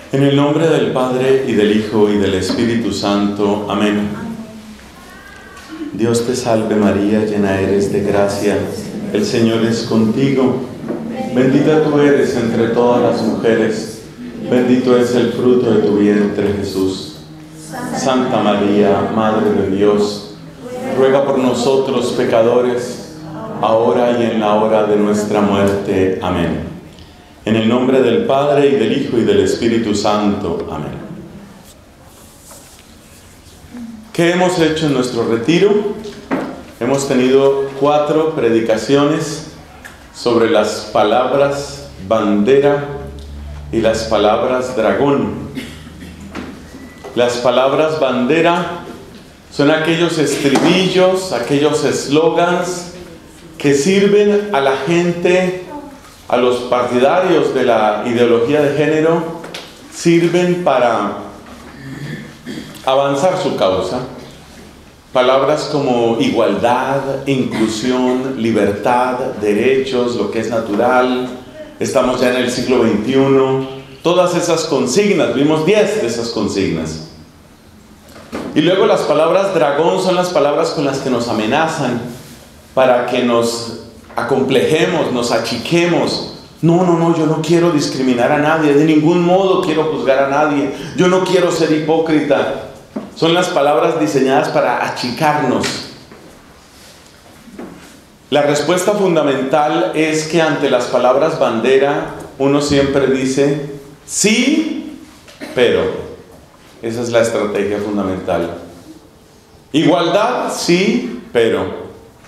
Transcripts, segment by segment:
En el nombre del Padre, y del Hijo, y del Espíritu Santo. Amén. Dios te salve María, llena eres de gracia, el Señor es contigo. Bendita tú eres entre todas las mujeres, bendito es el fruto de tu vientre, Jesús. Santa María, Madre de Dios, ruega por nosotros pecadores, ahora y en la hora de nuestra muerte. Amén. En el nombre del Padre, y del Hijo, y del Espíritu Santo. Amén. ¿Qué hemos hecho en nuestro retiro? Hemos tenido 4 predicaciones sobre las palabras bandera y las palabras dragón. Las palabras bandera son aquellos estribillos, aquellos eslogans que sirven a la gente, a los partidarios de la ideología de género, sirven para avanzar su causa. Palabras como igualdad, inclusión, libertad, derechos, lo que es natural. Estamos ya en el siglo XXI. Todas esas consignas, vimos 10 de esas consignas. Y luego las palabras dragón son las palabras con las que nos amenazan para que nos acomplejemos, nos achiquemos. No, yo no quiero discriminar a nadie, de ningún modo quiero juzgar a nadie, yo no quiero ser hipócrita. Son las palabras diseñadas para achicarnos. La respuesta fundamental es que ante las palabras bandera, uno siempre dice sí, pero. Esa es la estrategia fundamental. Igualdad, sí, pero.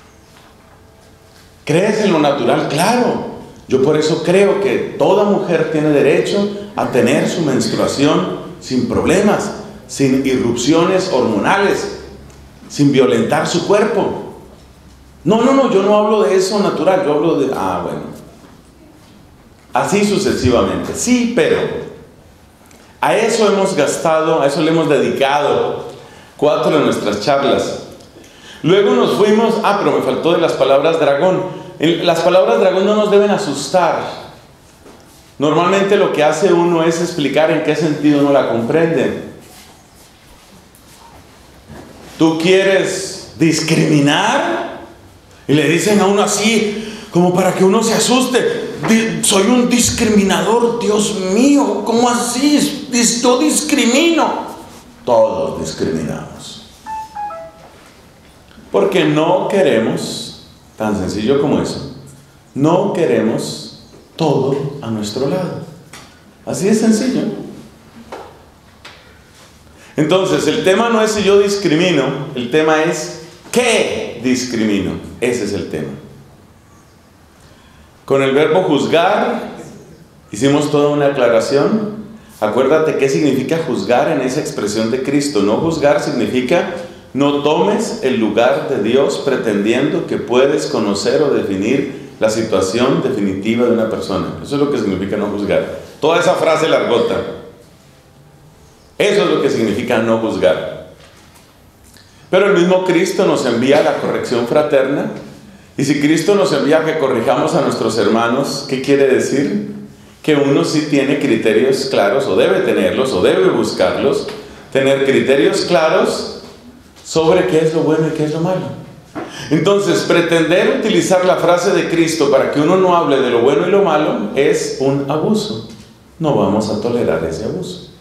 ¿Crees en lo natural? Claro. Yo por eso creo que toda mujer tiene derecho a tener su menstruación sin problemas, sin irrupciones hormonales, sin violentar su cuerpo. No, yo no hablo de eso natural, yo hablo de... bueno. Así sucesivamente. Sí, pero a eso hemos gastado, a eso le hemos dedicado 4 de nuestras charlas. Luego nos fuimos... pero me faltó de las palabras dragón. Las palabras dragón no nos deben asustar. Normalmente lo que hace uno es explicar en qué sentido uno la comprende. ¿Tú quieres discriminar? Y le dicen a uno así, como para que uno se asuste. Soy un discriminador, Dios mío, ¿cómo así? Yo discrimino. Todos discriminamos. Porque no queremos... Tan sencillo como eso. No queremos todo a nuestro lado. Así de sencillo. Entonces, el tema no es si yo discrimino, el tema es ¿qué discrimino? Ese es el tema. Con el verbo juzgar, hicimos toda una aclaración. Acuérdate qué significa juzgar en esa expresión de Cristo. No juzgar significa... No tomes el lugar de Dios pretendiendo que puedes conocer o definir la situación definitiva de una persona. Eso es lo que significa no juzgar. Toda esa frase largota. Eso es lo que significa no juzgar. Pero el mismo Cristo nos envía la corrección fraterna. Y si Cristo nos envía a que corrijamos a nuestros hermanos, ¿qué quiere decir? Que uno sí tiene criterios claros, o debe tenerlos, o debe buscarlos. Tener criterios claros sobre qué es lo bueno y qué es lo malo. Entonces, pretender utilizar la frase de Cristo para que uno no hable de lo bueno y lo malo es un abuso. No vamos a tolerar ese abuso.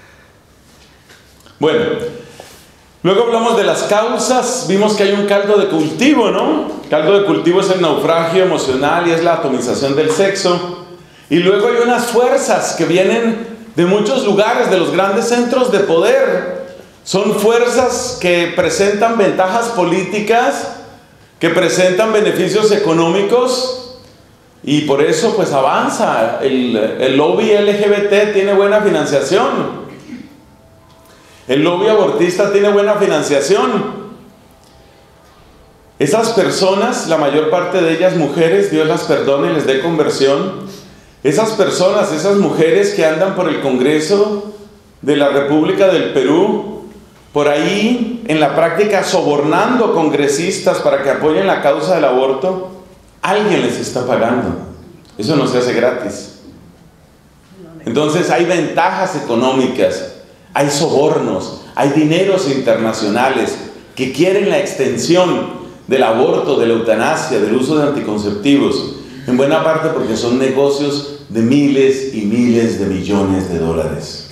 Bueno, luego hablamos de las causas. Vimos que hay un caldo de cultivo, ¿no? El caldo de cultivo es el naufragio emocional y es la atomización del sexo. Y luego hay unas fuerzas que vienen de muchos lugares, de los grandes centros de poder. Son fuerzas que presentan ventajas políticas, que presentan beneficios económicos y por eso pues avanza. El lobby LGBT tiene buena financiación. El lobby abortista tiene buena financiación. Esas personas, la mayor parte de ellas mujeres, Dios las perdone y les dé conversión. Esas personas, esas mujeres que andan por el Congreso de la República del Perú, por ahí, en la práctica, sobornando congresistas para que apoyen la causa del aborto, alguien les está pagando. Eso no se hace gratis. Entonces hay ventajas económicas, hay sobornos, hay dineros internacionales que quieren la extensión del aborto, de la eutanasia, del uso de anticonceptivos, en buena parte porque son negocios de miles y miles de millones de dólares.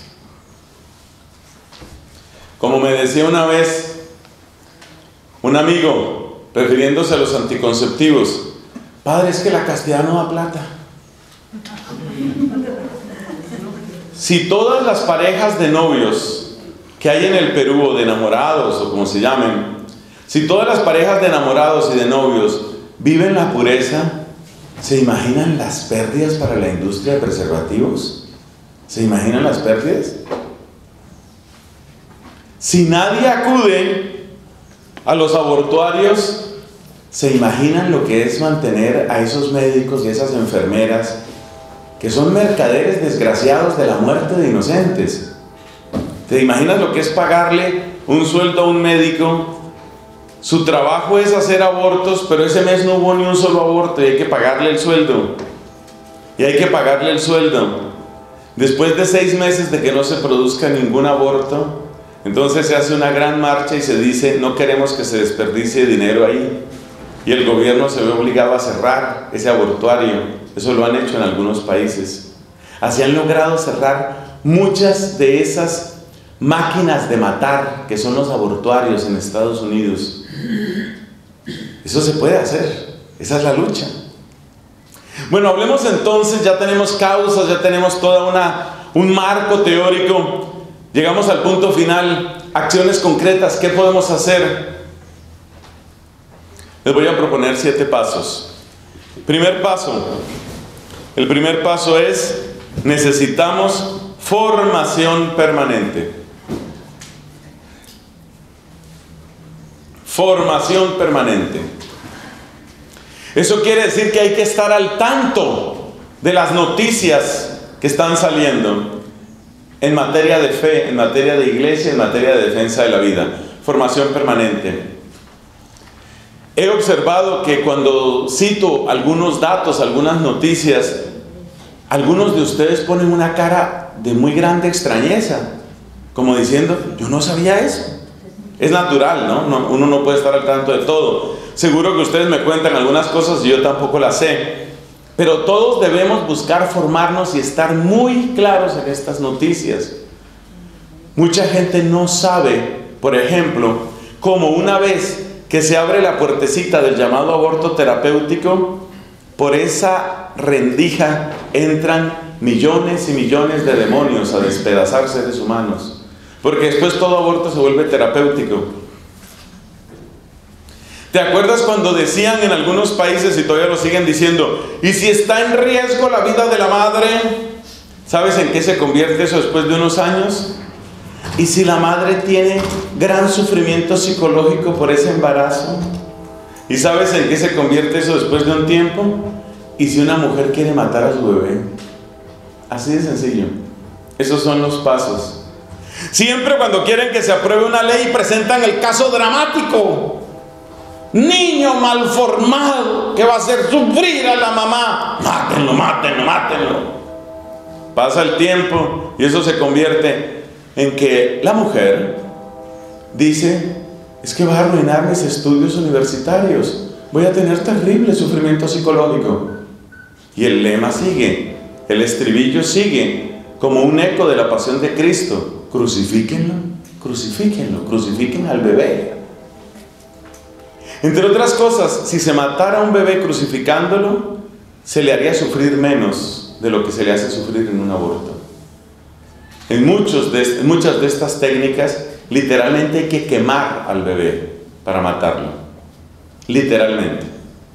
Como me decía una vez un amigo, refiriéndose a los anticonceptivos: padre, es que la castidad no da plata. Si todas las parejas de novios que hay en el Perú, o de enamorados, o como se llamen, si todas las parejas de enamorados y de novios viven la pureza, ¿se imaginan las pérdidas para la industria de preservativos? ¿Se imaginan las pérdidas? Si nadie acude a los abortuarios, ¿se imaginan lo que es mantener a esos médicos y esas enfermeras, que son mercaderes desgraciados de la muerte de inocentes? ¿Te imaginas lo que es pagarle un sueldo a un médico? Su trabajo es hacer abortos, pero ese mes no hubo ni un solo aborto y hay que pagarle el sueldo. Y hay que pagarle el sueldo. Después de 6 meses de que no se produzca ningún aborto, entonces se hace una gran marcha y se dice: no queremos que se desperdicie dinero ahí. Y el gobierno se ve obligado a cerrar ese abortuario. Eso lo han hecho en algunos países. Así han logrado cerrar muchas de esas máquinas de matar que son los abortuarios en Estados Unidos. Eso se puede hacer. Esa es la lucha. Bueno, hablemos entonces. Ya tenemos causas, ya tenemos un marco teórico. Llegamos al punto final. Acciones concretas. ¿Qué podemos hacer? Les voy a proponer 7 pasos. Primer paso. El primer paso es: necesitamos formación permanente. Formación permanente. Eso quiere decir que hay que estar al tanto de las noticias que están saliendo en materia de fe, en materia de iglesia, en materia de defensa de la vida. Formación permanente. He observado que cuando cito algunos datos, algunas noticias, algunos de ustedes ponen una cara de muy grande extrañeza, como diciendo: yo no sabía eso. Es natural, ¿no? Uno no puede estar al tanto de todo. Seguro que ustedes me cuentan algunas cosas y yo tampoco las sé. Pero todos debemos buscar formarnos y estar muy claros en estas noticias. Mucha gente no sabe, por ejemplo, cómo una vez que se abre la puertecita del llamado aborto terapéutico, por esa rendija entran millones y millones de demonios a despedazar seres humanos. Porque después todo aborto se vuelve terapéutico. ¿Te acuerdas cuando decían en algunos países, y todavía lo siguen diciendo: ¿y si está en riesgo la vida de la madre? ¿Sabes en qué se convierte eso después de unos años? ¿Y si la madre tiene gran sufrimiento psicológico por ese embarazo? ¿Y sabes en qué se convierte eso después de un tiempo? ¿Y si una mujer quiere matar a su bebé? Así de sencillo. Esos son los pasos. Siempre cuando quieren que se apruebe una ley presentan el caso dramático: niño malformado que va a hacer sufrir a la mamá. Mátenlo, mátenlo, mátenlo. Pasa el tiempo y eso se convierte en que la mujer dice: es que va a arruinar mis estudios universitarios, voy a tener terrible sufrimiento psicológico. Y el lema sigue, el estribillo sigue, como un eco de la pasión de Cristo: crucifíquenlo, crucifíquenlo, crucifiquen al bebé. Entre otras cosas, si se matara a un bebé crucificándolo, se le haría sufrir menos de lo que se le hace sufrir en un aborto. En muchas de estas técnicas, literalmente hay que quemar al bebé para matarlo. Literalmente.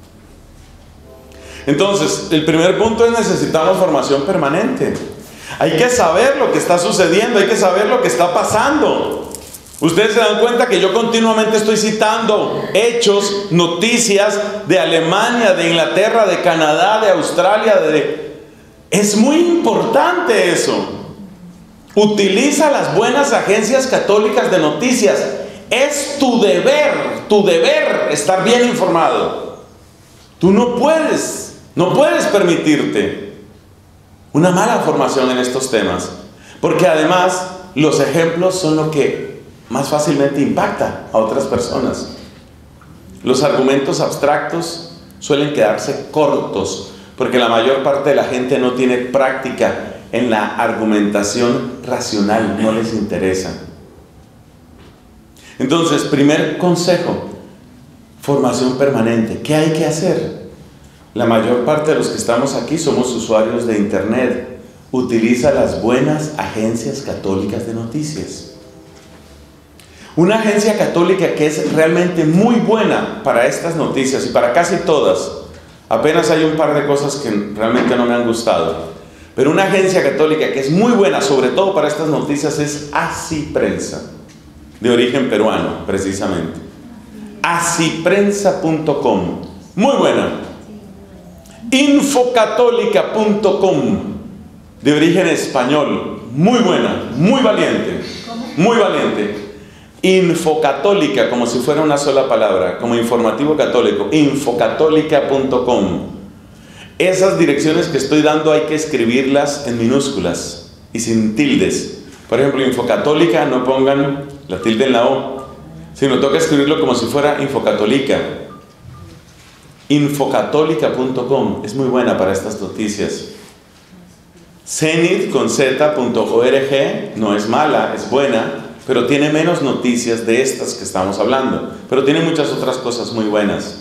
Entonces, el primer punto es: necesitamos formación permanente. Hay que saber lo que está sucediendo, hay que saber lo que está pasando. Ustedes se dan cuenta que yo continuamente estoy citando hechos, noticias de Alemania, de Inglaterra, de Canadá, de Australia, Es muy importante eso. Utiliza las buenas agencias católicas de noticias. Es tu deber estar bien informado. Tú no puedes permitirte una mala formación en estos temas, porque además los ejemplos son lo que más fácilmente impacta a otras personas. Los argumentos abstractos suelen quedarse cortos, porque la mayor parte de la gente no tiene práctica en la argumentación racional, no les interesa. Entonces, primer consejo, formación permanente. ¿Qué hay que hacer? La mayor parte de los que estamos aquí somos usuarios de Internet. Utiliza las buenas agencias católicas de noticias. Una agencia católica que es realmente muy buena para estas noticias y para casi todas. Apenas hay un par de cosas que realmente no me han gustado. Pero una agencia católica que es muy buena, sobre todo para estas noticias, es Asiprensa, de origen peruano, precisamente. Asiprensa.com, muy buena. Infocatólica.com, de origen español, muy buena, muy valiente, muy valiente. Infocatólica, como si fuera una sola palabra, como informativo católico, infocatólica.com. Esas direcciones que estoy dando hay que escribirlas en minúsculas y sin tildes. Por ejemplo, Infocatólica, no pongan la tilde en la O, sino toca escribirlo como si fuera Infocatólica. Infocatólica.com es muy buena para estas noticias. Zenith con z.org no es mala, es buena, pero tiene menos noticias de estas que estamos hablando, pero tiene muchas otras cosas muy buenas.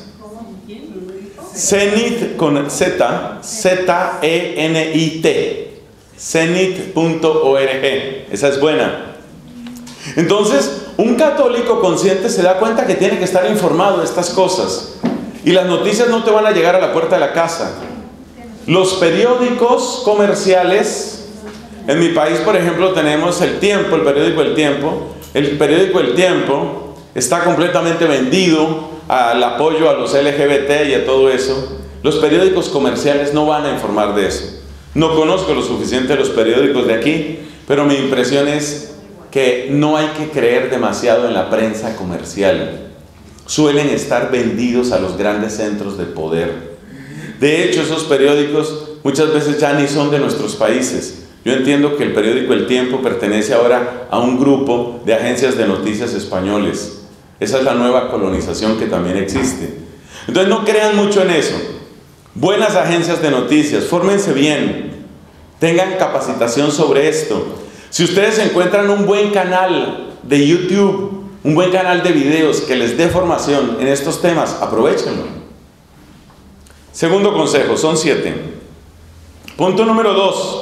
Zenith con Z, Z-E-N-I-T, Zenith.org, esa es buena. Entonces, un católico consciente se da cuenta que tiene que estar informado de estas cosas, y las noticias no te van a llegar a la puerta de la casa. Los periódicos comerciales, en mi país, por ejemplo, tenemos El Tiempo, el periódico El Tiempo. El periódico El Tiempo está completamente vendido al apoyo a los LGBT y a todo eso. Los periódicos comerciales no van a informar de eso. No conozco lo suficiente de los periódicos de aquí, pero mi impresión es que no hay que creer demasiado en la prensa comercial. Suelen estar vendidos a los grandes centros de poder. De hecho, esos periódicos muchas veces ya ni son de nuestros países. Yo entiendo que el periódico El Tiempo pertenece ahora a un grupo de agencias de noticias españoles. Esa es la nueva colonización que también existe. Entonces no crean mucho en eso. Buenas agencias de noticias, fórmense bien, tengan capacitación sobre esto. Si ustedes encuentran un buen canal de YouTube, un buen canal de videos que les dé formación en estos temas, aprovéchenlo. Segundo consejo, son 7. Punto número 2.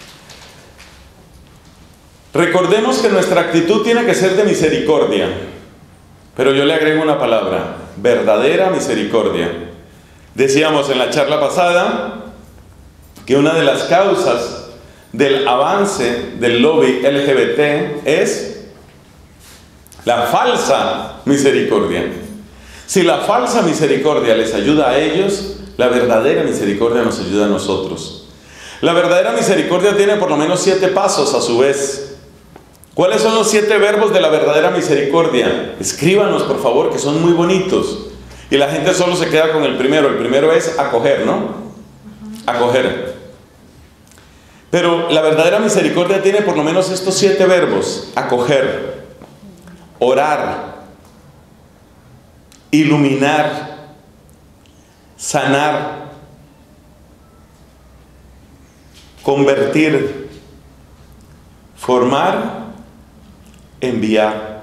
Recordemos que nuestra actitud tiene que ser de misericordia. Pero yo le agrego una palabra, verdadera misericordia. Decíamos en la charla pasada que una de las causas del avance del lobby LGBT es la falsa misericordia. Si la falsa misericordia les ayuda a ellos, la verdadera misericordia nos ayuda a nosotros. La verdadera misericordia tiene por lo menos 7 pasos a su vez. ¿Cuáles son los 7 verbos de la verdadera misericordia? Escríbanos, por favor, que son muy bonitos. Y la gente solo se queda con el primero. El primero es acoger, ¿no? Acoger. Pero la verdadera misericordia tiene por lo menos estos 7 verbos. Acoger, orar, iluminar, sanar, convertir, formar, enviar.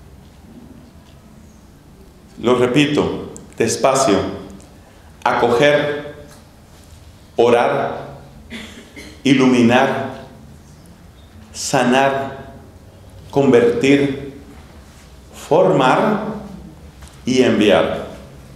Lo repito, despacio. Acoger, orar, iluminar, sanar, convertir, formar y enviar.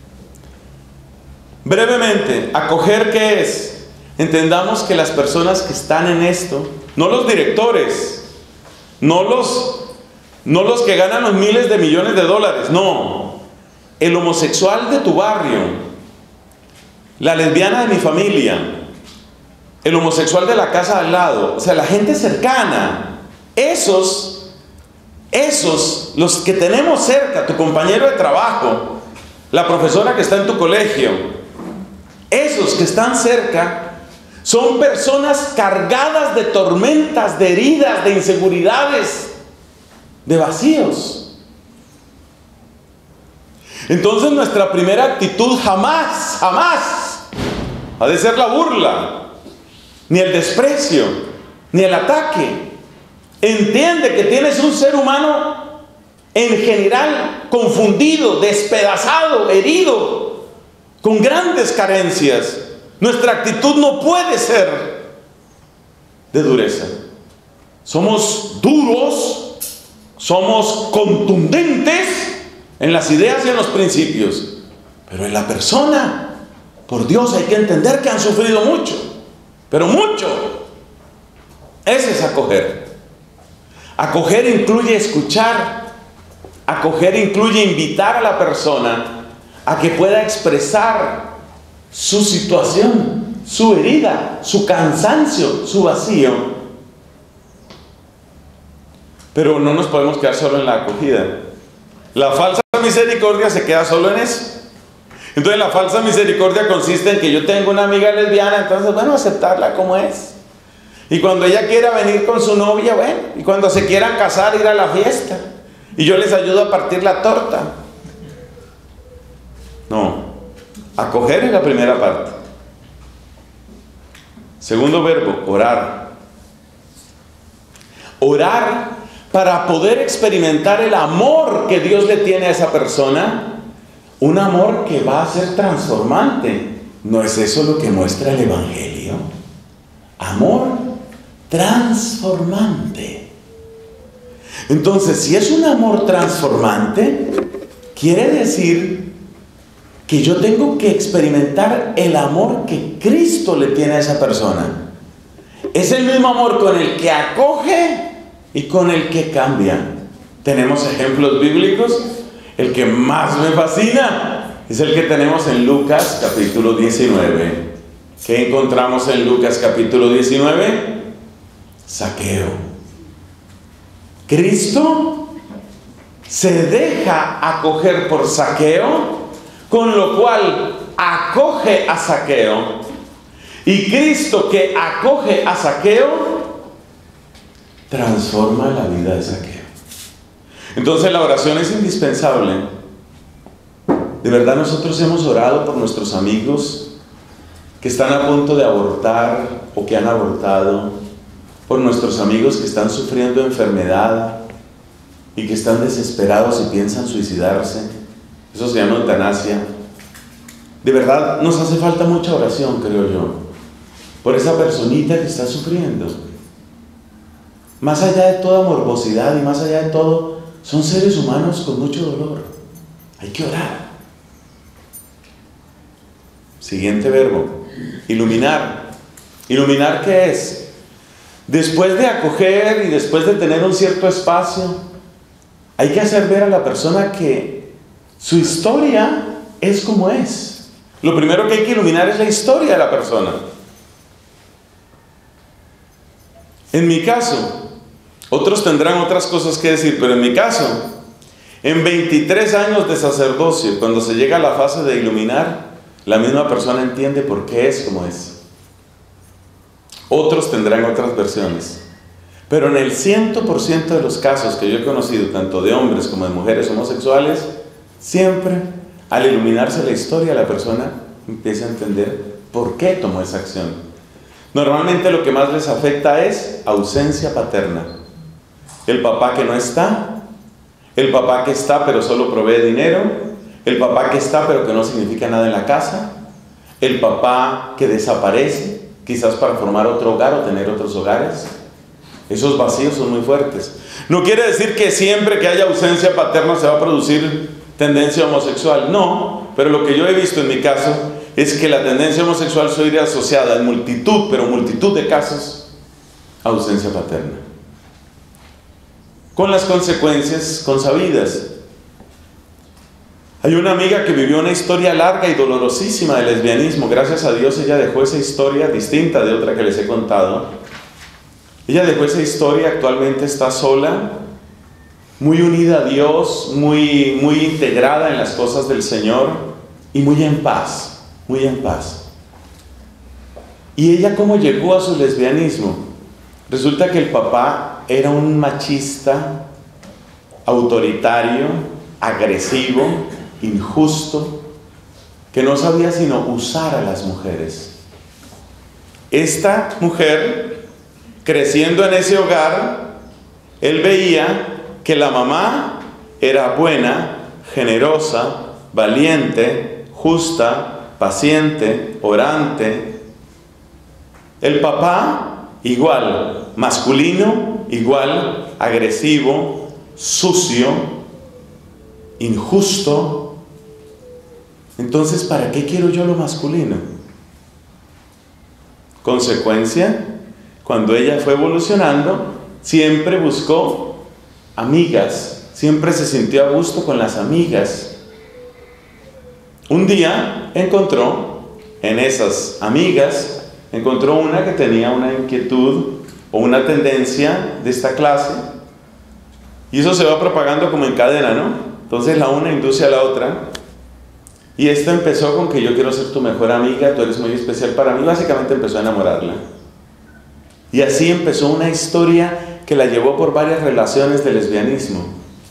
Brevemente, acoger, ¿qué es? Entendamos que las personas que están en esto, no los directores, no los que ganan los miles de millones de dólares, no. El homosexual de tu barrio, la lesbiana de mi familia, el homosexual de la casa al lado, o sea, la gente cercana, esos, los que tenemos cerca, tu compañero de trabajo, la profesora que está en tu colegio, esos que están cerca, Son personas cargadas de tormentas, de heridas, de inseguridades, de vacíos. Entonces nuestra primera actitud jamás ha de ser la burla, ni el desprecio, ni el ataque. Entiende que tienes un ser humano en general confundido, despedazado, herido, con grandes carencias. Nuestra actitud no puede ser de dureza. Somos duros, somos contundentes en las ideas y en los principios, pero en la persona, por Dios, hay que entender que han sufrido mucho, pero mucho. Ese es acoger. Acoger incluye escuchar. Acoger incluye invitar a la persona a que pueda expresar su situación, su herida, su cansancio, su vacío. Pero no nos podemos quedar solo en la acogida. La falsa misericordia se queda solo en eso. Entonces la falsa misericordia consiste en que yo tengo una amiga lesbiana, entonces bueno, aceptarla como es. Y cuando ella quiera venir con su novia, bueno, y cuando se quieran casar, ir a la fiesta. Y yo les ayudo a partir la torta. No. Acoger es la primera parte. Segundo verbo, orar. Orar para poder experimentar el amor que Dios le tiene a esa persona. Un amor que va a ser transformante. ¿No es eso lo que muestra el Evangelio? Amor transformante. Entonces, si es un amor transformante, quiere decir que yo tengo que experimentar el amor que Cristo le tiene a esa persona. Es el mismo amor con el que acoge y con el que cambia. Tenemos ejemplos bíblicos. El que más me fascina es el que tenemos en Lucas capítulo 19. ¿Qué encontramos en Lucas capítulo 19? Zaqueo. Cristo se deja acoger por Zaqueo, con lo cual acoge a Zaqueo. Y Cristo, que acoge a Zaqueo, transforma la vida de Zaqueo. Entonces la oración es indispensable. De verdad nosotros hemos orado por nuestros amigos que están a punto de abortar o que han abortado, por nuestros amigos que están sufriendo enfermedad y que están desesperados y piensan suicidarse. Eso se llama eutanasia. De verdad nos hace falta mucha oración, creo yo, por esa personita que está sufriendo. Más allá de toda morbosidad y más allá de todo, son seres humanos con mucho dolor. Hay que orar. Siguiente verbo, iluminar. ¿Iluminar qué es? Después de acoger y después de tener un cierto espacio, hay que hacer ver a la persona que su historia es como es. Lo primero que hay que iluminar es la historia de la persona. En mi caso, otros tendrán otras cosas que decir, pero en mi caso, en 23 años de sacerdocio, cuando se llega a la fase de iluminar, la misma persona entiende por qué es como es. Otros tendrán otras versiones. Pero en el 100% de los casos que yo he conocido, tanto de hombres como de mujeres homosexuales, siempre al iluminarse la historia, la persona empieza a entender por qué tomó esa acción. Normalmente lo que más les afecta es ausencia paterna. El papá que no está, el papá que está pero solo provee dinero, el papá que está pero que no significa nada en la casa, el papá que desaparece, quizás para formar otro hogar o tener otros hogares. Esos vacíos son muy fuertes. No quiere decir que siempre que haya ausencia paterna se va a producir tendencia homosexual. No, pero lo que yo he visto en mi caso es que la tendencia homosexual suele ir asociada en multitud, pero multitud de casos, a ausencia paterna. Con las consecuencias consabidas. Hay una amiga que vivió una historia larga y dolorosísima de lesbianismo. Gracias a Dios ella dejó esa historia distinta de otra que les he contado. Ella dejó esa historia, actualmente está sola, muy unida a Dios, muy integrada en las cosas del Señor y muy en paz, muy en paz. ¿Y ella cómo llegó a su lesbianismo? Resulta que el papá era un machista, autoritario, agresivo, injusto, que no sabía sino usar a las mujeres. Esta mujer, creciendo en ese hogar, él veía que la mamá era buena, generosa, valiente, justa, paciente, orante. El papá, igual, masculino, igual, agresivo, sucio, injusto. Entonces, ¿para qué quiero yo lo masculino? Consecuencia, cuando ella fue evolucionando, siempre buscó amigas, siempre se sintió a gusto con las amigas. Un día encontró en esas amigas, encontró una que tenía una inquietud o una tendencia de esta clase, y eso se va propagando como en cadena, ¿no? Entonces la una induce a la otra, y esta empezó con que yo quiero ser tu mejor amiga, tú eres muy especial para mí. Básicamente empezó a enamorarla, y así empezó una historia que la llevó por varias relaciones de lesbianismo.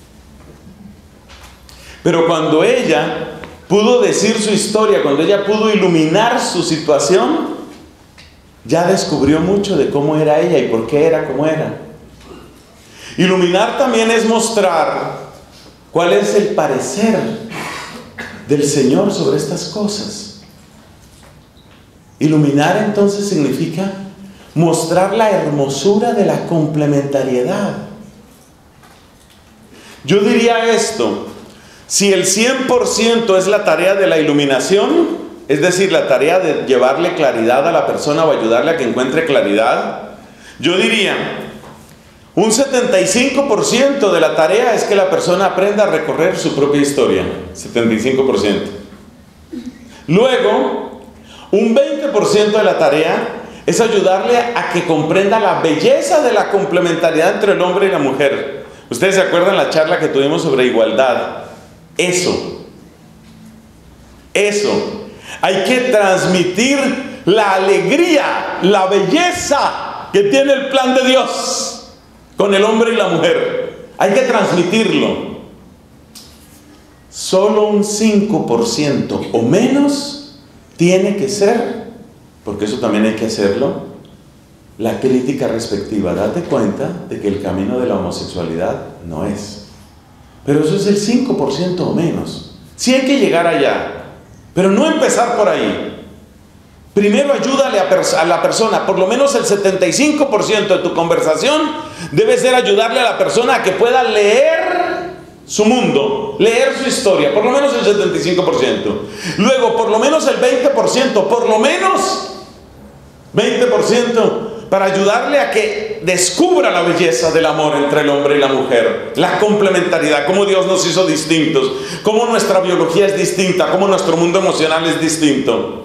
Pero cuando ella pudo decir su historia, cuando ella pudo iluminar su situación, ya descubrió mucho de cómo era ella y por qué era como era. Iluminar también es mostrar cuál es el parecer del Señor sobre estas cosas. Iluminar entonces significa mostrar la hermosura de la complementariedad. Yo diría esto: si el 100% es la tarea de la iluminación, es decir, la tarea de llevarle claridad a la persona o ayudarle a que encuentre claridad, yo diría, un 75% de la tarea es que la persona aprenda a recorrer su propia historia. 75%. Luego, un 20% de la tarea es ayudarle a que comprenda la belleza de la complementariedad entre el hombre y la mujer. Ustedes se acuerdan la charla que tuvimos sobre igualdad. Eso. Hay que transmitir la alegría, la belleza que tiene el plan de Dios con el hombre y la mujer. Hay que transmitirlo. Solo un 5% o menos tiene que ser, porque eso también hay que hacerlo, la crítica respectiva. Date cuenta de que el camino de la homosexualidad no es. Pero eso es el 5% o menos. Sí hay que llegar allá, pero no empezar por ahí. Primero ayúdale a la persona. Por lo menos el 75% de tu conversación debe ser ayudarle a la persona a que pueda leer su mundo, leer su historia. Por lo menos el 75%. Luego, por lo menos el 20%, por lo menos 20%, para ayudarle a que descubra la belleza del amor entre el hombre y la mujer, la complementariedad, cómo Dios nos hizo distintos, cómo nuestra biología es distinta, cómo nuestro mundo emocional es distinto.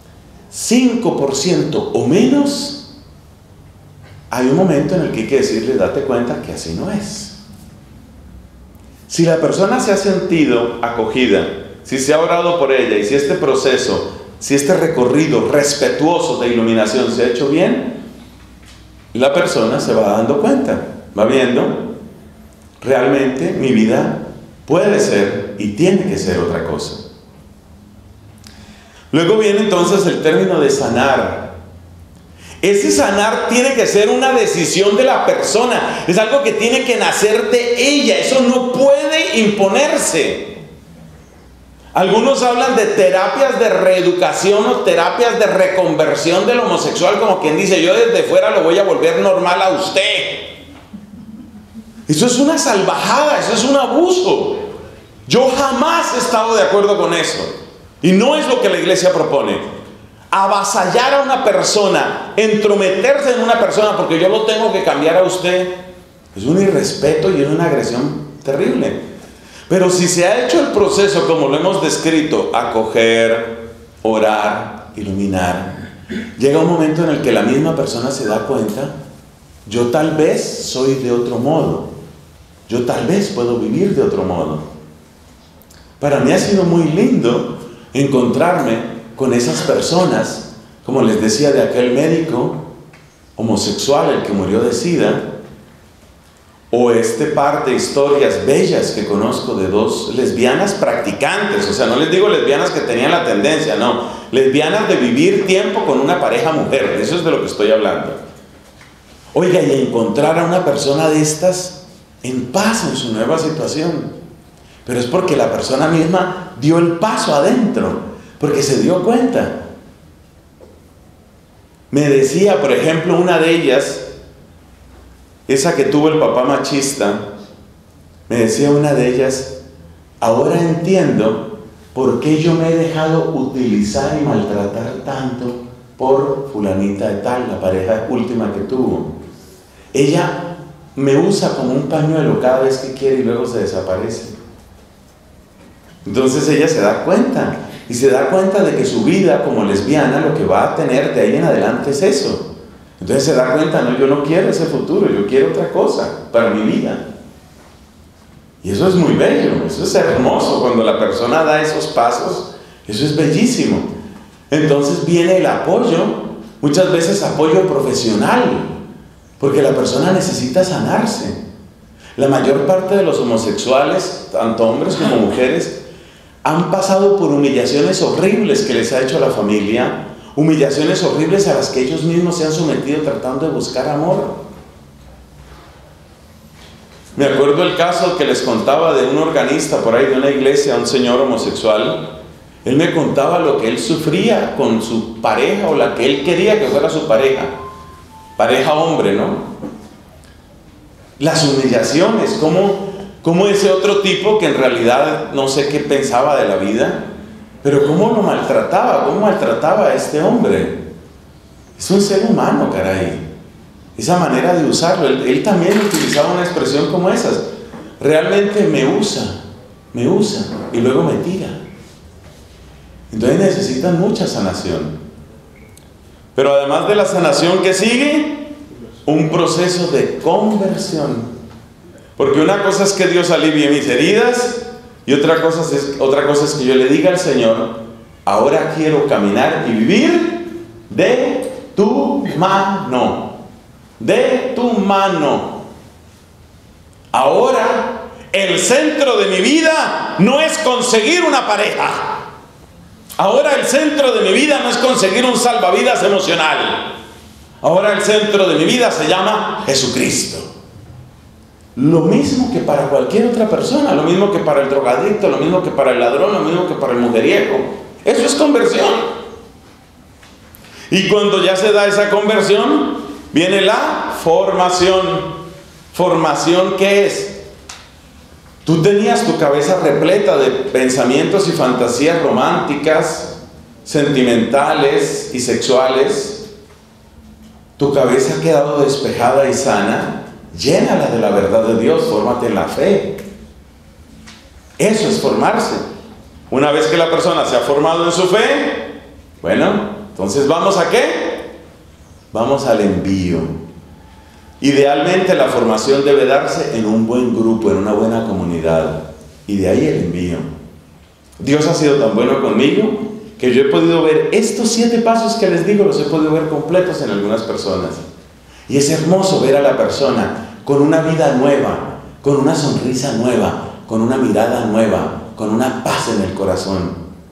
5% o menos, hay un momento en el que hay que decirle, date cuenta que así no es. Si la persona se ha sentido acogida, si se ha orado por ella y si este proceso, si este recorrido respetuoso de iluminación se ha hecho bien, la persona se va dando cuenta, va viendo, realmente mi vida puede ser y tiene que ser otra cosa. Luego viene entonces el término de sanar. Ese sanar tiene que ser una decisión de la persona, es algo que tiene que nacer de ella, eso no puede imponerse. Algunos hablan de terapias de reeducación o terapias de reconversión del homosexual, como quien dice, yo desde fuera lo voy a volver normal a usted. Eso es una salvajada, eso es un abuso. Yo jamás he estado de acuerdo con eso. Y no es lo que la iglesia propone. Avasallar a una persona, entrometerse en una persona porque yo lo tengo que cambiar a usted, es un irrespeto y es una agresión terrible. Pero si se ha hecho el proceso como lo hemos descrito, acoger, orar, iluminar, llega un momento en el que la misma persona se da cuenta, yo tal vez soy de otro modo, yo tal vez puedo vivir de otro modo. Para mí ha sido muy lindo encontrarme con esas personas, como les decía, de aquel médico homosexual, el que murió de SIDA, o este par de historias bellas que conozco de dos lesbianas practicantes. O sea, no les digo lesbianas que tenían la tendencia, no, lesbianas de vivir tiempo con una pareja mujer, de eso es de lo que estoy hablando. Oiga, y encontrar a una persona de estas en paz en su nueva situación, pero es porque la persona misma dio el paso adentro, porque se dio cuenta. Me decía, por ejemplo, una de ellas, esa que tuvo el papá machista, me decía una de ellas: ahora entiendo por qué yo me he dejado utilizar y maltratar tanto por fulanita de tal, la pareja última que tuvo. Ella me usa como un pañuelo cada vez que quiere y luego se desaparece. Entonces ella se da cuenta, y se da cuenta de que su vida como lesbiana, lo que va a tener de ahí en adelante es eso. Entonces se da cuenta: no, yo no quiero ese futuro, yo quiero otra cosa para mi vida. Y eso es muy bello, eso es hermoso. Cuando la persona da esos pasos, eso es bellísimo. Entonces viene el apoyo, muchas veces apoyo profesional, porque la persona necesita sanarse. La mayor parte de los homosexuales, tanto hombres como mujeres, han pasado por humillaciones horribles que les ha hecho la familia, humillaciones horribles a las que ellos mismos se han sometido tratando de buscar amor. Me acuerdo el caso que les contaba de un organista por ahí de una iglesia, un señor homosexual. Él me contaba lo que él sufría con su pareja, o la que él quería que fuera su pareja hombre, ¿no? Las humillaciones, cómo ese otro tipo que en realidad no sé qué pensaba de la vida, pero cómo lo maltrataba, cómo maltrataba a este hombre. Es un ser humano, caray. Esa manera de usarlo, él también utilizaba una expresión como esas. Realmente me usa y luego me tira. Entonces necesitan mucha sanación. Pero además de la sanación, ¿qué sigue? Un proceso de conversión. Porque una cosa es que Dios alivie mis heridas, y otra cosa es que yo le diga al Señor: ahora quiero caminar y vivir de tu mano. De tu mano. Ahora el centro de mi vida no es conseguir una pareja. Ahora el centro de mi vida no es conseguir un salvavidas emocional. Ahora el centro de mi vida se llama Jesucristo. Lo mismo que para cualquier otra persona, lo mismo que para el drogadicto, lo mismo que para el ladrón, lo mismo que para el mujeriego. Eso es conversión. Y cuando ya se da esa conversión, viene la formación. ¿Formación qué es? Tú tenías tu cabeza repleta de pensamientos y fantasías románticas, sentimentales y sexuales. Tu cabeza ha quedado despejada y sana. Llénala de la verdad de Dios, fórmate en la fe. Eso es formarse. Una vez que la persona se ha formado en su fe, bueno, entonces ¿vamos a qué? Vamos al envío. Idealmente la formación debe darse en un buen grupo, en una buena comunidad, y de ahí el envío. Dios ha sido tan bueno conmigo que yo he podido ver estos 7 pasos que les digo, los he podido ver completos en algunas personas. Y es hermoso ver a la persona con una vida nueva, con una sonrisa nueva, con una mirada nueva, con una paz en el corazón.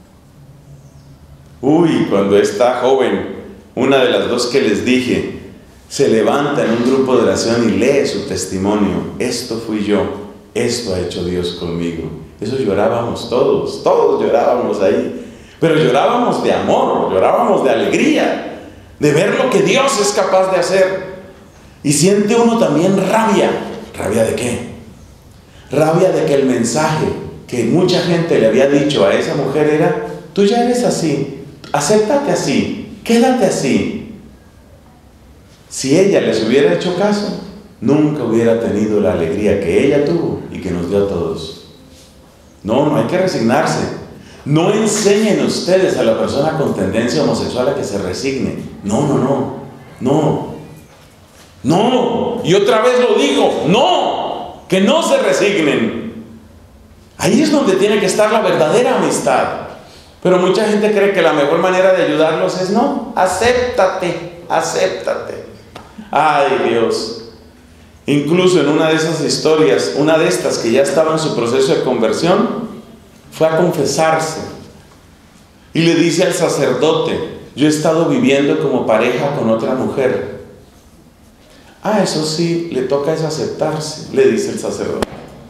Uy, cuando esta joven, una de las dos que les dije, se levanta en un grupo de oración y lee su testimonio: esto fui yo, esto ha hecho Dios conmigo. Eso llorábamos todos llorábamos ahí. Pero llorábamos de amor, llorábamos de alegría, de ver lo que Dios es capaz de hacer. Y siente uno también rabia. ¿Rabia de qué? Rabia de que el mensaje que mucha gente le había dicho a esa mujer era: tú ya eres así, acéptate así, quédate así. Si ella les hubiera hecho caso, nunca hubiera tenido la alegría que ella tuvo y que nos dio a todos. No hay que resignarse. No enseñen ustedes a la persona con tendencia homosexual a que se resigne. No. Y otra vez lo digo, no, que no se resignen. Ahí es donde tiene que estar la verdadera amistad. Pero mucha gente cree que la mejor manera de ayudarlos es no, acéptate, acéptate. Ay, Dios. Incluso en una de esas historias, una de estas que ya estaba en su proceso de conversión, fue a confesarse y le dice al sacerdote: yo he estado viviendo como pareja con otra mujer. Ah, eso sí, le toca es aceptarse, le dice el sacerdote.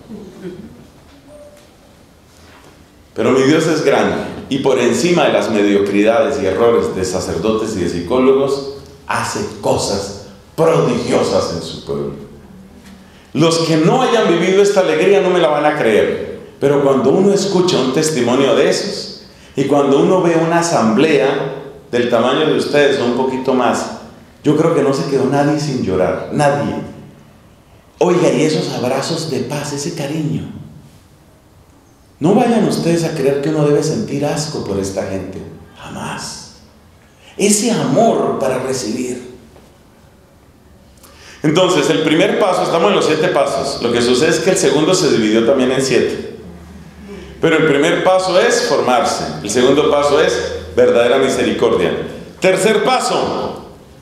Pero mi Dios es grande y por encima de las mediocridades y errores de sacerdotes y de psicólogos, hace cosas prodigiosas en su pueblo. Los que no hayan vivido esta alegría no me la van a creer, pero cuando uno escucha un testimonio de esos y cuando uno ve una asamblea del tamaño de ustedes o un poquito más, yo creo que no se quedó nadie sin llorar, nadie. Oiga, y esos abrazos de paz, ese cariño. No vayan ustedes a creer que uno debe sentir asco por esta gente, jamás. Ese amor para recibir. Entonces, el primer paso, estamos en los 7 pasos. Lo que sucede es que el segundo se dividió también en 7. Pero el primer paso es formarse. El segundo paso es verdadera misericordia. Tercer paso,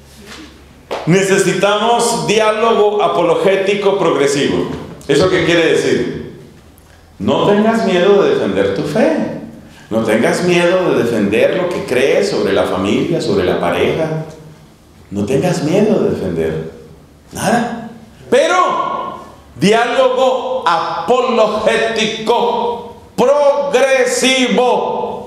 necesitamos diálogo apologético progresivo. ¿Eso qué quiere decir? No tengas miedo de defender tu fe. No tengas miedo de defender lo que crees sobre la familia, sobre la pareja. No tengas miedo de defender nada. Pero diálogo apologético progresivo.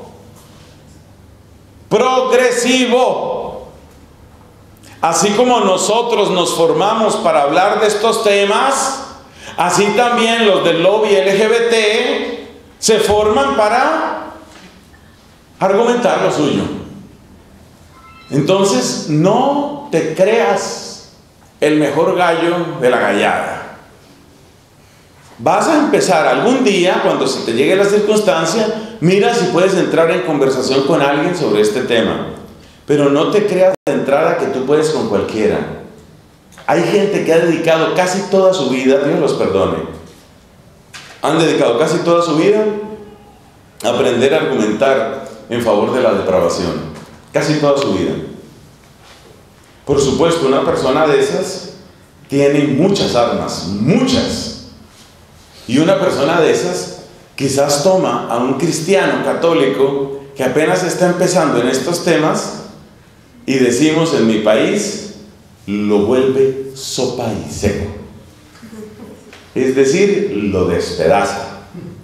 Progresivo. Así como nosotros nos formamos para hablar de estos temas, así también los del lobby LGBT se forman para argumentar lo suyo. Entonces, no te creas el mejor gallo de la gallada. Vas a empezar algún día, cuando se te llegue la circunstancia, mira si puedes entrar en conversación con alguien sobre este tema. Pero no te creas de entrada que tú puedes con cualquiera. Hay gente que ha dedicado casi toda su vida, Dios los perdone, han dedicado casi toda su vida a aprender a argumentar en favor de la depravación. Casi toda su vida. Por supuesto, una persona de esas tiene muchas armas, muchas. Y una persona de esas quizás toma a un cristiano católico que apenas está empezando en estos temas y decimos en mi país, lo vuelve sopa y seco. Es decir, lo despedaza.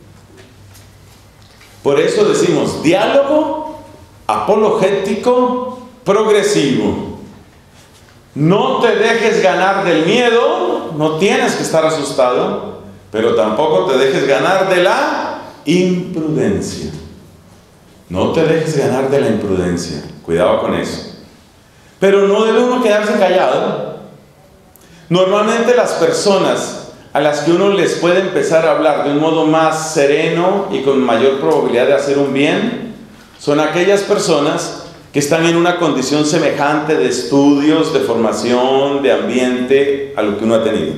Por eso decimos diálogo apologético progresivo. No te dejes ganar del miedo, no tienes que estar asustado, pero tampoco te dejes ganar de la imprudencia. No te dejes ganar de la imprudencia, cuidado con eso. Pero no debe uno quedarse callado. Normalmente las personas a las que uno les puede empezar a hablar de un modo más sereno y con mayor probabilidad de hacer un bien, son aquellas personas que están en una condición semejante de estudios, de formación, de ambiente a lo que uno ha tenido.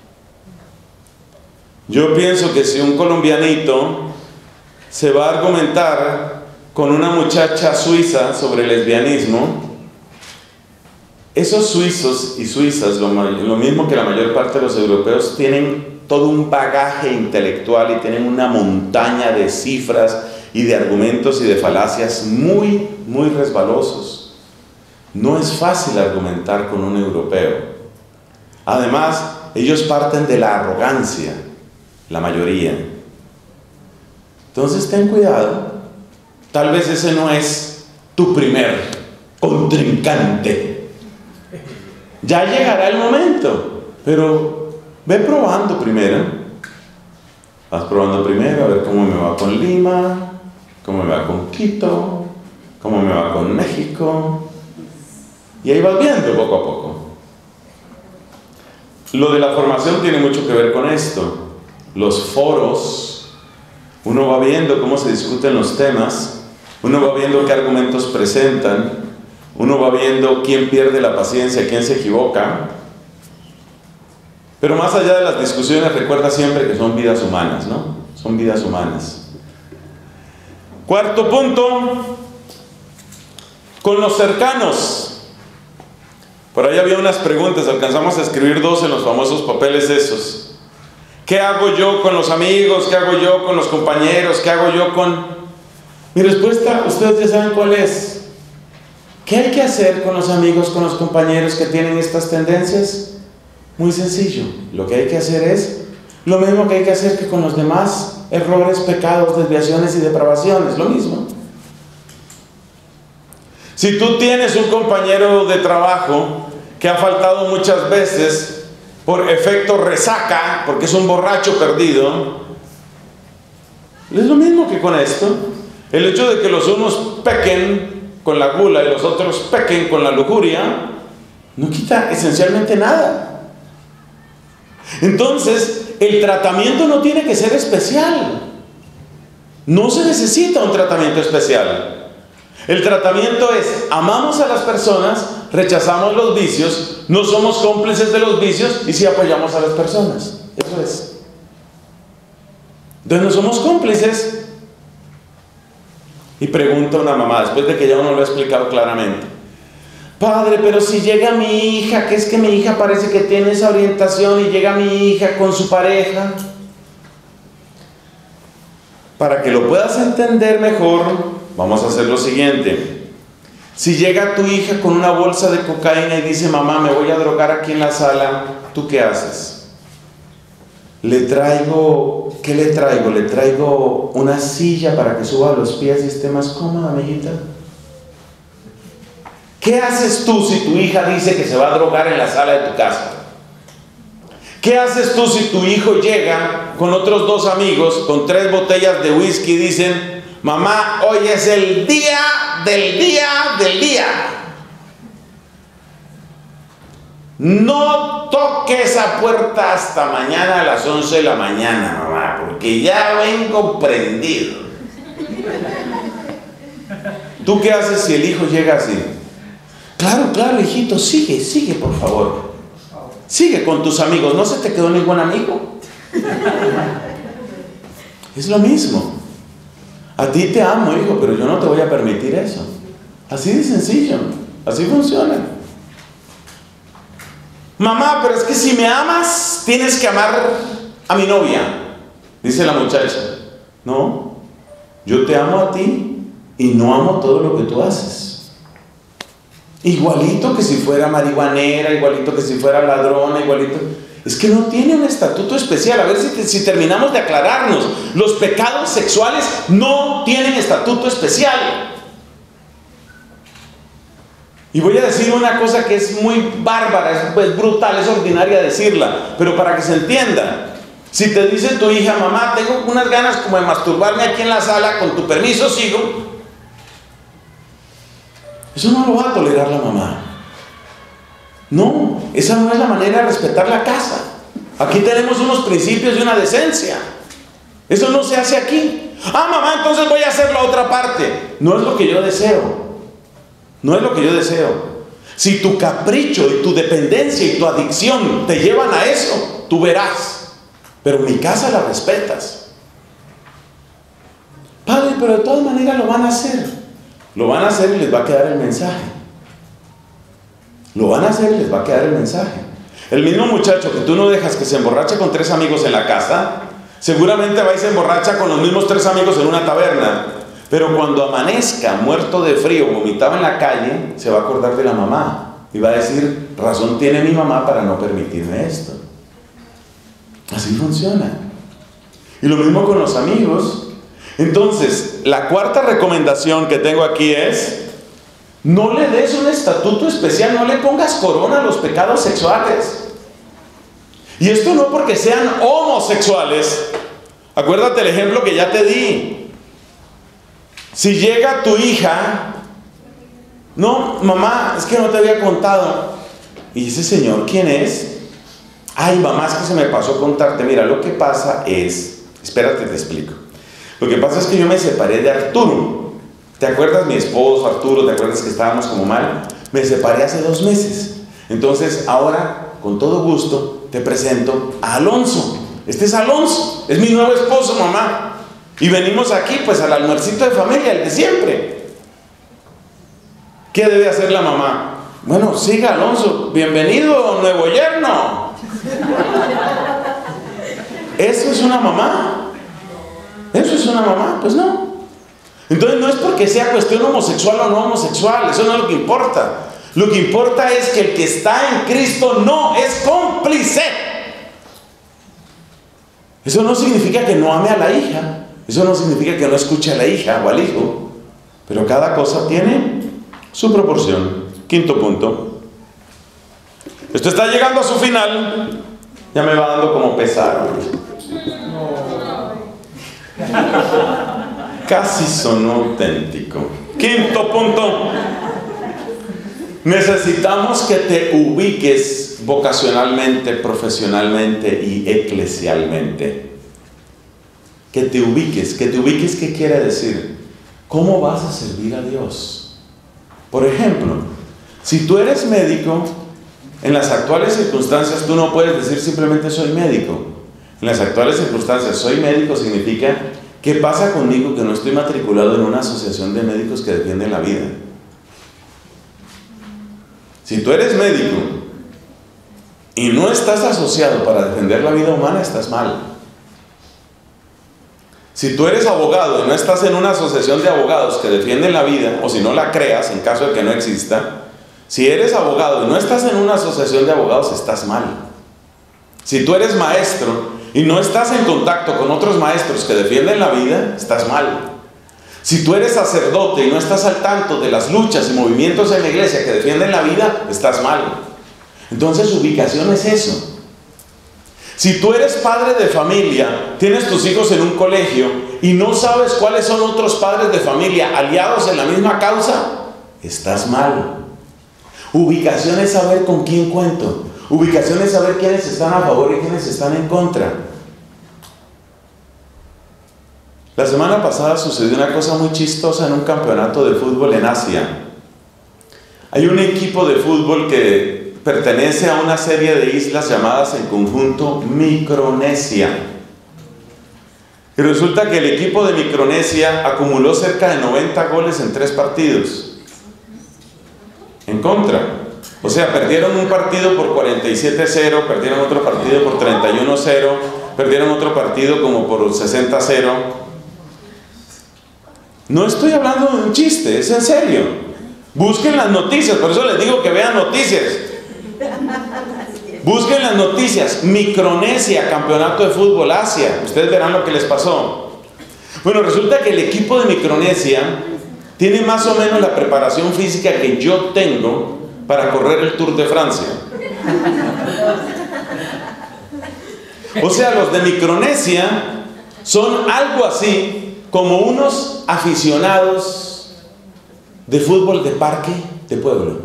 Yo pienso que si un colombianito se va a argumentar con una muchacha suiza sobre lesbianismo, esos suizos y suizas, lo mismo que la mayor parte de los europeos, tienen todo un bagaje intelectual y tienen una montaña de cifras y de argumentos y de falacias muy, muy resbalosos. No es fácil argumentar con un europeo. Además, ellos parten de la arrogancia, la mayoría. Entonces ten cuidado. Tal vez ese no es tu primer contrincante. Ya llegará el momento, pero ve probando primero. Vas probando primero a ver cómo me va con Lima, cómo me va con Quito, cómo me va con México. Y ahí vas viendo poco a poco. Lo de la formación tiene mucho que ver con esto. Los foros, uno va viendo cómo se discuten los temas, uno va viendo qué argumentos presentan, uno va viendo quién pierde la paciencia, quién se equivoca. Pero más allá de las discusiones, recuerda siempre que son vidas humanas, ¿no? Son vidas humanas. Cuarto punto, con los cercanos. Por ahí había unas preguntas, alcanzamos a escribir 2 en los famosos papeles esos. ¿Qué hago yo con los amigos? ¿Qué hago yo con los compañeros? ¿Qué hago yo con...? Mi respuesta, ustedes ya saben cuál es. ¿Qué hay que hacer con los amigos, con los compañeros que tienen estas tendencias? Muy sencillo. Lo que hay que hacer es lo mismo que hay que hacer que con los demás errores, pecados, desviaciones y depravaciones. Lo mismo. Si tú tienes un compañero de trabajo que ha faltado muchas veces por efecto resaca, porque es un borracho perdido, es lo mismo que con esto. El hecho de que los unos pequen con la gula y los otros pequen con la lujuria no quita esencialmente nada. Entonces, el tratamiento no tiene que ser especial. No se necesita un tratamiento especial. El tratamiento es: amamos a las personas, rechazamos los vicios, no somos cómplices de los vicios y sí apoyamos a las personas. Eso es. Entonces no somos cómplices. Y pregunta una mamá, después de que ya uno lo ha explicado claramente: padre, pero si llega mi hija, que es que mi hija parece que tiene esa orientación, y llega mi hija con su pareja. Para que lo puedas entender mejor, vamos a hacer lo siguiente. Si llega tu hija con una bolsa de cocaína y dice: mamá, me voy a drogar aquí en la sala, ¿tú qué haces? ¿Qué le traigo? Le traigo una silla para que suba los pies y esté más cómoda, amiguita. ¿Qué haces tú si tu hija dice que se va a drogar en la sala de tu casa? ¿Qué haces tú si tu hijo llega con otros 2 amigos, con 3 botellas de whisky y dicen: mamá, hoy es el día del día? No toque esa puerta hasta mañana a las 11 de la mañana, mamá, porque ya vengo prendido. ¿Tú qué haces si el hijo llega así? Claro, hijito, sigue, por favor. Sigue con tus amigos, ¿no se te quedó ningún amigo? Es lo mismo. A ti te amo, hijo, pero yo no te voy a permitir eso. Así de sencillo, así funciona. Mamá, pero es que si me amas, tienes que amar a mi novia, dice la muchacha. No, yo te amo a ti y no amo todo lo que tú haces. Igualito que si fuera marihuanera, igualito que si fuera ladrona, igualito. Es que no tiene un estatuto especial. A ver si terminamos de aclararnos. Los pecados sexuales no tienen estatuto especial. Y voy a decir una cosa que es muy bárbara, es brutal, es ordinaria decirla, pero para que se entienda. Si te dice tu hija: mamá, tengo unas ganas como de masturbarme aquí en la sala, con tu permiso sigo. Eso no lo va a tolerar la mamá. No, esa no es la manera de respetar la casa. Aquí tenemos unos principios y una decencia. Eso no se hace aquí. Ah, mamá, entonces voy a hacer la otra parte. No es lo que yo deseo. No es lo que yo deseo. Si tu capricho y tu dependencia y tu adicción te llevan a eso, tú verás. Pero mi casa la respetas. Padre, pero de todas maneras lo van a hacer. Lo van a hacer y les va a quedar el mensaje. Lo van a hacer y les va a quedar el mensaje. El mismo muchacho que tú no dejas que se emborrache con 3 amigos en la casa, seguramente va y se emborracha con los mismos 3 amigos en una taberna. Pero cuando amanezca muerto de frío, vomitado en la calle, se va a acordar de la mamá y va a decir: razón tiene mi mamá para no permitirme esto. Así funciona. Y lo mismo con los amigos. Entonces, la cuarta recomendación que tengo aquí es: no le des un estatuto especial, no le pongas corona a los pecados sexuales. Y esto no porque sean homosexuales. Acuérdate el ejemplo que ya te di. Si llega tu hija: no, mamá, es que no te había contado. Y ese señor, ¿quién es? Ay, mamá, es que se me pasó contarte. Mira, lo que pasa es... Espérate, te explico. Lo que pasa es que yo me separé de Arturo. ¿Te acuerdas? Mi esposo, Arturo, ¿te acuerdas que estábamos como mal? Me separé hace 2 meses. Entonces, ahora, con todo gusto, te presento a Alonso. Este es Alonso, es mi nuevo esposo, mamá. Y venimos aquí pues al almuercito de familia, el de siempre. ¿Qué debe hacer la mamá? Bueno, siga Alonso, bienvenido nuevo yerno. ¿Eso es una mamá? ¿Eso es una mamá? Pues no. Entonces no es porque sea cuestión homosexual o no homosexual, eso no es lo que importa. Lo que importa es que el que está en Cristo no es cómplice. Eso no significa que no ame a la hija, eso no significa que no escuche a la hija o al hijo, pero cada cosa tiene su proporción. Quinto punto. Esto está llegando a su final. Ya me va dando como pesar. Casi sonó auténtico. Quinto punto. Necesitamos que te ubiques vocacionalmente, profesionalmente y eclesialmente. Que te ubiques, ¿qué quiere decir? ¿Cómo vas a servir a Dios? Por ejemplo, si tú eres médico, en las actuales circunstancias tú no puedes decir simplemente soy médico. En las actuales circunstancias soy médico significa ¿qué pasa conmigo que no estoy matriculado en una asociación de médicos que defienden la vida? Si tú eres médico y no estás asociado para defender la vida humana, estás mal. Si tú eres abogado y no estás en una asociación de abogados que defienden la vida, o si no la creas en caso de que no exista, si eres abogado y no estás en una asociación de abogados, estás mal. Si tú eres maestro y no estás en contacto con otros maestros que defienden la vida, estás mal. Si tú eres sacerdote y no estás al tanto de las luchas y movimientos en la iglesia que defienden la vida, estás mal. Entonces, ubicación es eso. Si tú eres padre de familia, tienes tus hijos en un colegio y no sabes cuáles son otros padres de familia aliados en la misma causa, estás mal. Ubicación es saber con quién cuento. Ubicación es saber quiénes están a favor y quiénes están en contra. La semana pasada sucedió una cosa muy chistosa en un campeonato de fútbol en Asia. Hay un equipo de fútbol que pertenece a una serie de islas llamadas en conjunto Micronesia. Y resulta que el equipo de Micronesia acumuló cerca de 90 goles en 3 partidos. En contra. O sea, perdieron un partido por 47-0, perdieron otro partido por 31-0, perdieron otro partido como por 60-0. No estoy hablando de un chiste, es en serio. Busquen las noticias, por eso les digo que vean noticias. Busquen las noticias. Micronesia, campeonato de fútbol Asia. Ustedes verán lo que les pasó. Bueno, resulta que el equipo de Micronesia tiene más o menos la preparación física que yo tengo para correr el Tour de Francia. O sea, los de Micronesia son algo así como unos aficionados de fútbol de parque de pueblo.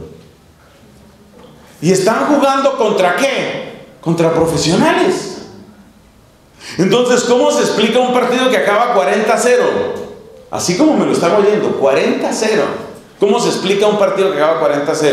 Y están jugando ¿contra qué? Contra profesionales. Entonces, ¿cómo se explica un partido que acaba 40-0? Así como me lo están oyendo, 40-0. ¿Cómo se explica un partido que acaba 40-0?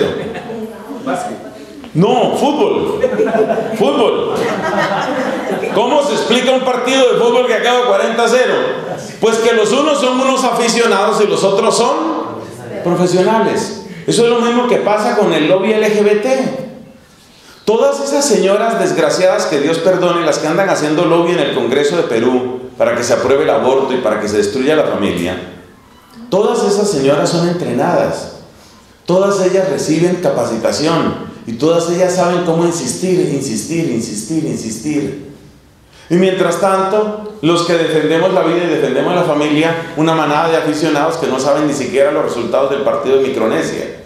No, fútbol. Fútbol. ¿Cómo se explica un partido de fútbol que acaba 40-0? Pues que los unos son unos aficionados y los otros son profesionales. Eso es lo mismo que pasa con el lobby LGBT. Todas esas señoras desgraciadas, que Dios perdone, las que andan haciendo lobby en el Congreso de Perú para que se apruebe el aborto y para que se destruya la familia, todas esas señoras son entrenadas. Todas ellas reciben capacitación y todas ellas saben cómo insistir. Y mientras tanto, los que defendemos la vida y defendemos la familia, una manada de aficionados que no saben ni siquiera los resultados del partido de Micronesia.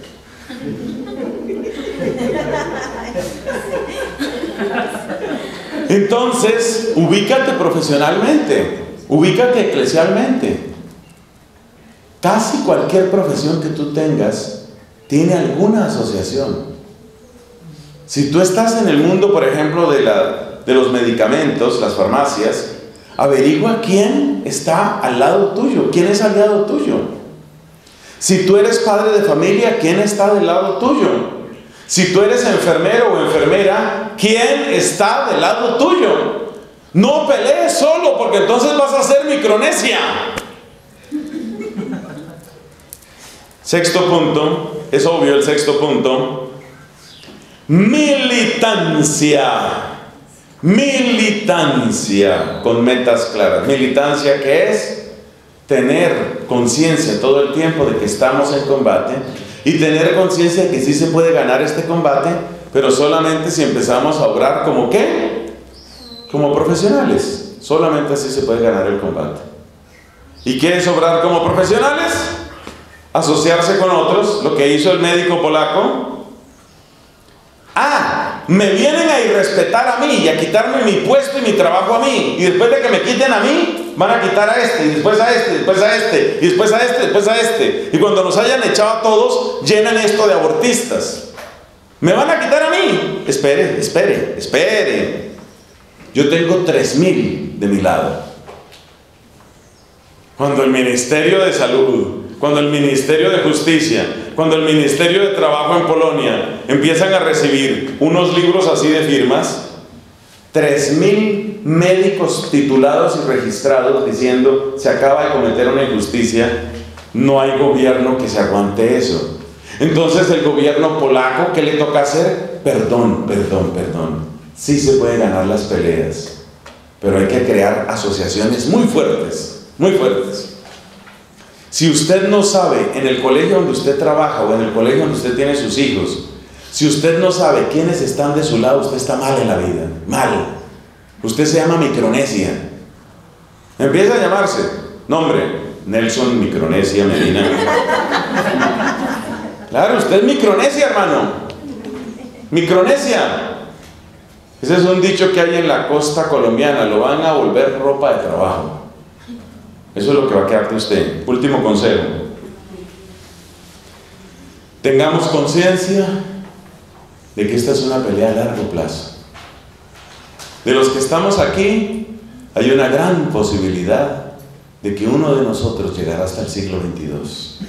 Entonces, ubícate profesionalmente, ubícate eclesialmente. Casi cualquier profesión que tú tengas tiene alguna asociación. Si tú estás en el mundo, por ejemplo, de los medicamentos, las farmacias, averigua quién está al lado tuyo, quién es aliado tuyo. Si tú eres padre de familia, ¿quién está del lado tuyo? Si tú eres enfermero o enfermera, ¿quién está del lado tuyo? No pelees solo, porque entonces vas a ser micronesia. Sexto punto, es obvio el sexto punto: militancia. Militancia con metas claras. Militancia, ¿qué es? Tener conciencia todo el tiempo de que estamos en combate, y tener conciencia de que sí se puede ganar este combate, pero solamente si empezamos a obrar como ¿qué? Como profesionales. Solamente así se puede ganar el combate. ¿Y qué es obrar como profesionales? Asociarse con otros, lo que hizo el médico polaco. Me vienen a irrespetar a mí y a quitarme mi puesto y mi trabajo a mí, y después de que me quiten a mí, van a quitar a este, y después a este, y después a este, y después a este, y después a este, y cuando nos hayan echado a todos, llenan esto de abortistas. ¿Me van a quitar a mí? Espere, espere, espere. Yo tengo 3,000 de mi lado. Cuando el Ministerio de Salud, cuando el Ministerio de Justicia, cuando el Ministerio de Trabajo en Polonia empiezan a recibir unos libros así de firmas, 3,000 médicos titulados y registrados diciendo: se acaba de cometer una injusticia, no hay gobierno que se aguante eso. Entonces el gobierno polaco, ¿qué le toca hacer? Perdón. Sí se puede ganar las peleas, pero hay que crear asociaciones muy fuertes, muy fuertes. Si usted no sabe en el colegio donde usted trabaja o en el colegio donde usted tiene sus hijos, si usted no sabe quiénes están de su lado, usted está mal en la vida, mal. Usted se llama micronesia. Empieza a llamarse, nombre, Nelson Micronesia Medina. Claro, usted es micronesia, hermano. Micronesia. Ese es un dicho que hay en la costa colombiana: lo van a volver ropa de trabajo. Eso es lo que va a quedar de usted. Último consejo: tengamos conciencia de que esta es una pelea a largo plazo. De los que estamos aquí, hay una gran posibilidad de que uno de nosotros llegará hasta el siglo XXII.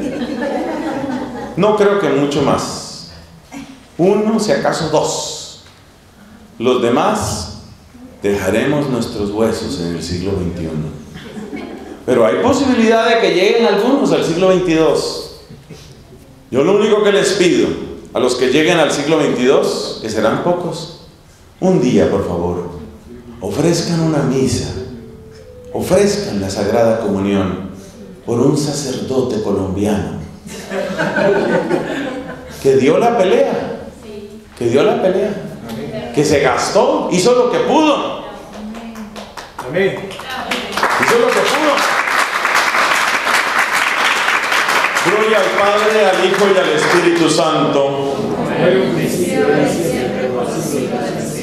No creo que mucho más. Uno, si acaso dos. Los demás dejaremos nuestros huesos en el siglo XXI. Pero hay posibilidad de que lleguen algunos al siglo XXII. Yo lo único que les pido a los que lleguen al siglo XXII, que serán pocos, un día, por favor, ofrezcan una misa, ofrezcan la Sagrada Comunión por un sacerdote colombiano que dio la pelea, que se gastó, hizo lo que pudo. Amén. Hizo lo que pudo. Gloria al Padre, al Hijo y al Espíritu Santo.